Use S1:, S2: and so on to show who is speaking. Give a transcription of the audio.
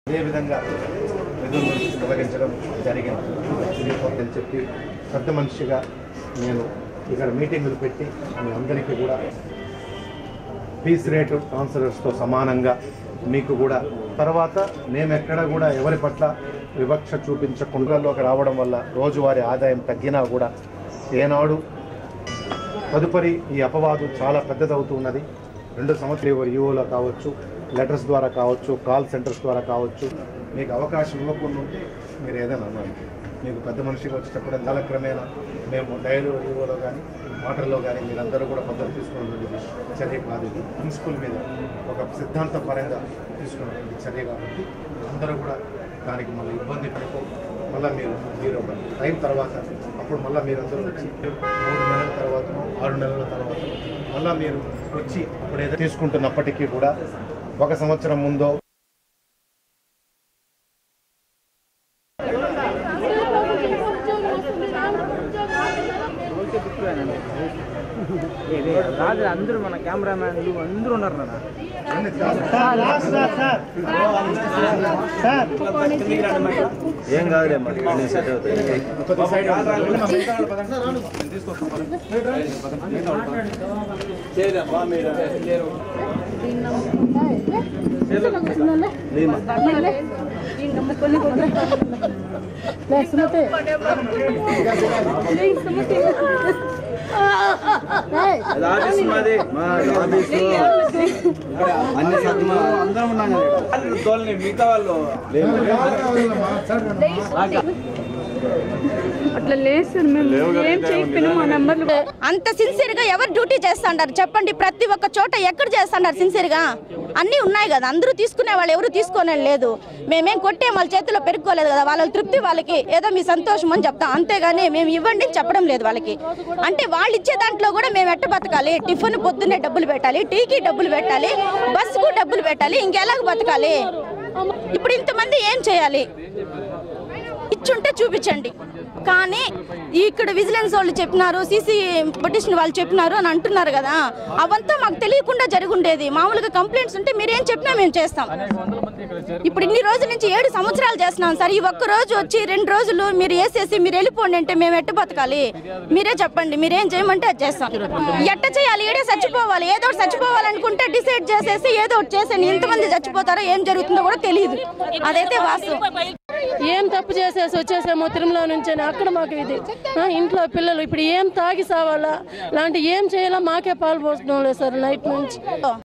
S1: అదేవిధంగా నిధులు నిర్వహించడం జరిగింది చెప్పి పెద్ద మనిషిగా నేను ఇక్కడ మీటింగులు పెట్టి మీ అందరికీ కూడా ఫీస్ రేటు కౌన్సిలర్స్తో సమానంగా మీకు కూడా తర్వాత మేము ఎక్కడ కూడా ఎవరి పట్ల వివక్ష చూపించకుండాలోకి రావడం వల్ల రోజువారీ ఆదాయం తగ్గినా కూడా ఏనాడు తదుపరి ఈ అపవాదు చాలా పెద్దదవుతున్నది. 2 సంవత్సరాలు ఈఓలో కావచ్చు, లెటర్స్ ద్వారా కావచ్చు, కాల్ సెంటర్స్ ద్వారా కావచ్చు, మీకు అవకాశం ఇవ్వకుండా ఉంటే మీరు ఏదైనా అన్నారు. మీకు పెద్ద మనిషిగా వచ్చేటప్పుడు కాలక్రమేణా మేము డైలీ ఈఓలో కానీ మాటల్లో కానీ మీరందరూ కూడా పద్ధతి తీసుకున్నటువంటి చర్య కాదు. ఇది ప్రిన్సిపల్ మీద ఒక సిద్ధాంతపరంగా తీసుకున్నటువంటి చర్య కాబట్టి అందరూ కూడా దానికి మళ్ళీ ఇబ్బంది పడిపో మళ్ళీ మీరు ఒక టైం తర్వాత అప్పుడు మళ్ళీ మీరందరూ వచ్చి 3 నెలల తర్వాత 6 నెలల తర్వాత మళ్ళీ మీరు వచ్చి ఇప్పుడు ఏదో తీసుకుంటున్నప్పటికీ కూడా 1 సంవత్సరం ముందో
S2: అందరూ మన కెమెరామ్యాన్లు అందరూ ఉన్నారు
S3: ఏం కాదులే మరి సెట్ అవుతాయి. అన్ని అందరం ఉన్నాం మిగతా వాళ్ళు
S4: అట్లా లేదు సార్. మేము ఏం చేయకపోయినా మా నెంబర్లు
S5: అంత సిన్సియర్ గా ఎవరు డ్యూటీ చేస్తాండారు చెప్పండి? ప్రతి ఒక్క చోట ఎక్కడ చేస్తాండారు సిన్సియర్ గా? అన్నీ ఉన్నాయి కదా, అందరూ తీసుకునే వాళ్ళు ఎవరు తీసుకోనే లేదు. మేమేం కొట్టే వాళ్ళ చేతిలో పెరుక్కోలేదు కదా, వాళ్ళ తృప్తి వాళ్ళకి ఏదో మీ సంతోషం అని చెప్తాం, అంతేగాని మేము ఇవ్వండి చెప్పడం లేదు వాళ్ళకి. అంటే వాళ్ళు ఇచ్చే దాంట్లో కూడా మేము ఎట్ట బతకాలి? టిఫిన్ పొద్దున్నే డబ్బులు పెట్టాలి, టీకి డబ్బులు పెట్టాలి, బస్సుకు డబ్బులు పెట్టాలి, ఇంకెలాగ బతకాలి? ఇప్పుడు ఇంతమంది ఏం చేయాలి? ఇచ్చుంటే చూపించండి. కానీ ఇక్కడ విజిలెన్స్ వాళ్ళు చెప్పినారు, సీసీ పిటిషన్ వాళ్ళు చెప్పినారు అని అంటున్నారు కదా, అవంతా మాకు తెలియకుండా జరుగుండేది. మామూలుగా కంప్లైంట్స్ ఉంటే మీరేం చెప్పినా మేము చేస్తాం. ఇప్పుడు ఇన్ని రోజుల నుంచి 7 సంవత్సరాలు చేస్తున్నాం సార్. ఈ ఒక్క రోజు వచ్చి 2 రోజులు మీరు వేసేసి మీరు వెళ్ళిపోండి అంటే మేము ఎట్ట బతకాలి? మీరే చెప్పండి, మీరేం చేయమంటే అది చేస్తాం. ఎట్ట చేయాలి? ఏడే చచ్చిపోవాలి, ఏదో ఒకటి చచ్చిపోవాలనుకుంటే డిసైడ్ చేసేసి ఏదో ఒకటి చేసేయండి. ఎంతమంది చచ్చిపోతారో ఏం జరుగుతుందో కూడా తెలియదు. అదైతే వాస్తవం.
S4: ఏం తప్పు చేసేసి వచ్చేసామో తిరుమల నుంచి అక్కడ మాకు ఇది ఇంట్లో పిల్లలు ఇప్పుడు ఏం తాగి సావాలా, లాంటి ఏం చేయాలా మాకే పాలు పోసడం లేదు సార్ నైట్ నుంచి.